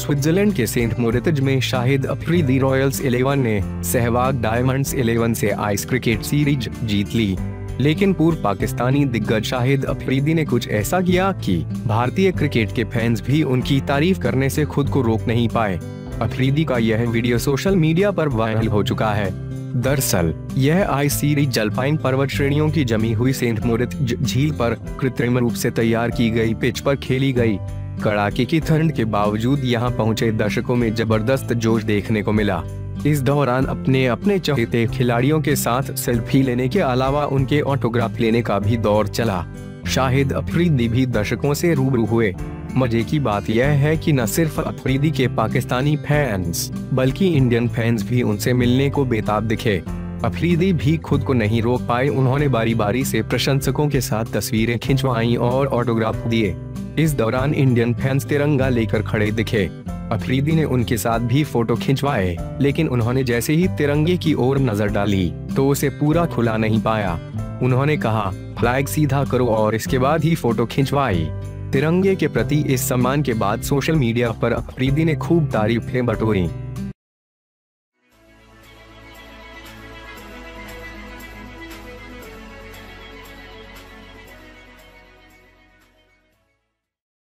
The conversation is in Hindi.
स्विट्जरलैंड के सेंट मोरित्ज में शाहिद अफरीदी रॉयल्स 11 ने सहवाग डायमंड्स 11 से आइस क्रिकेट सीरीज जीत ली। लेकिन पूर्व पाकिस्तानी दिग्गज शाहिद अफरीदी ने कुछ ऐसा किया कि भारतीय क्रिकेट के फैंस भी उनकी तारीफ करने से खुद को रोक नहीं पाए। अफरीदी का यह वीडियो सोशल मीडिया पर वायरल हो चुका है। दरअसल यह आइस सीरीज अल्पाइन पर्वत श्रेणियों की जमी हुई सेंट मोरित्ज झील पर कृत्रिम रूप से तैयार की गई पिच पर खेली गई। कड़ाके की ठंड के बावजूद यहां पहुंचे दर्शकों में जबरदस्त जोश देखने को मिला। इस दौरान अपने चहेते खिलाड़ियों के साथ सेल्फी लेने के अलावा उनके ऑटोग्राफ लेने का भी दौर चला। शाहिद अफरीदी भी दर्शकों से रूबरू हुए। मजे की बात यह है कि न सिर्फ अफरीदी के पाकिस्तानी फैंस बल्कि इंडियन फैंस भी उनसे मिलने को बेताब दिखे। अफरीदी भी खुद को नहीं रोक पाए। उन्होंने बारी बारी से प्रशंसकों के साथ तस्वीरें खिंचवाईं और ऑटोग्राफ दिए। इस दौरान इंडियन फैंस तिरंगा लेकर खड़े दिखे। अफरीदी ने उनके साथ भी फोटो खिंचवाए, लेकिन उन्होंने जैसे ही तिरंगे की ओर नजर डाली तो उसे पूरा खुला नहीं पाया। उन्होंने कहा, फ्लैग सीधा करो, और इसके बाद ही फोटो खिंचवाई। तिरंगे के प्रति इस सम्मान के बाद सोशल मीडिया पर अफरीदी ने खूब तारीफें बटोरी।